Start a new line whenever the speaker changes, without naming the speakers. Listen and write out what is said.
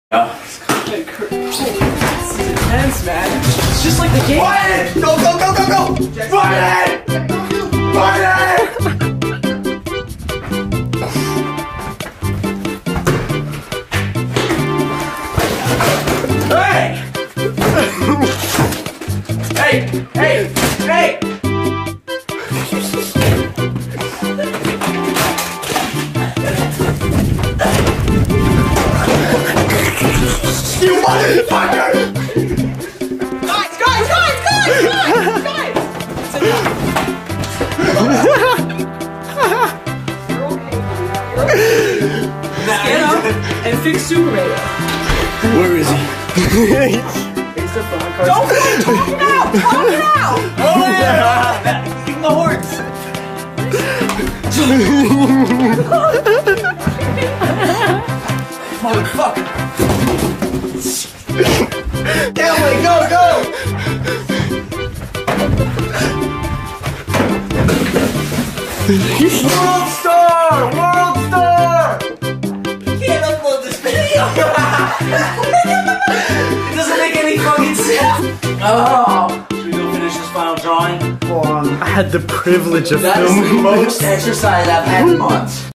It's intense, man. It's just like the game.
Ryan! Go, go, go, go, go! Ryan! Ryan! Hey! Hey! Hey! Hey! You motherfucker!
Guys! Get up and fix Superman.
Where is he?
It's the phone card. Don't talk it out! Talk it out!
Oh yeah! Give him the horns! Motherfucker! Elway, go, go! World Star! World Star! You can't upload this video! It doesn't make any fucking sense! Oh! Should we go finish this final drawing?
I had the privilege of
That is the
filming
most
this.
exercise I've had in months.